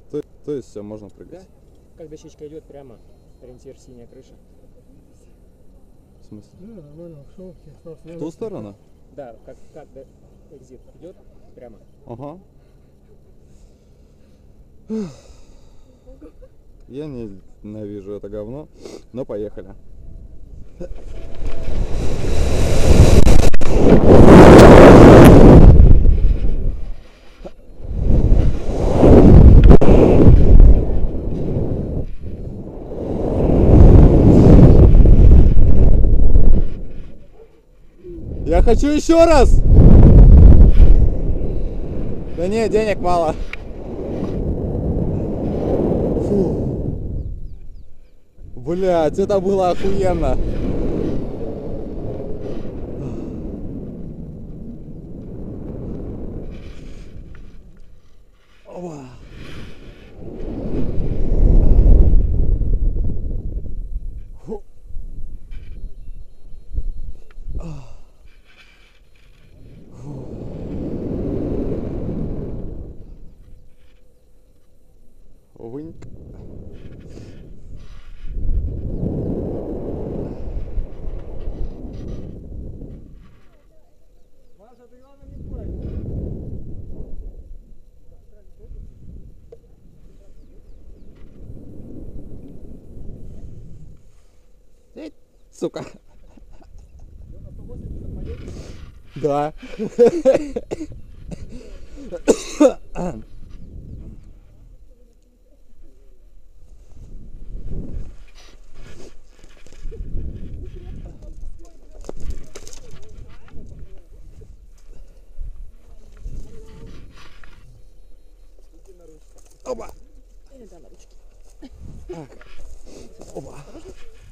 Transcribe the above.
То есть все, можно прыгать? Да. Как дощечка идет прямо, ориентир синяя крыша. В смысле? Да, нормально, в В ту сторону? Да, как экзит идет прямо. Ага. Я ненавижу это говно, но поехали. Я хочу еще раз! Да нет, денег мало. Фу. Блять, это было охуенно. Опа. Фу. Вынь. Маша, ты главное не плачь. Сука. Да. Опа. Да, на ручки. Опа.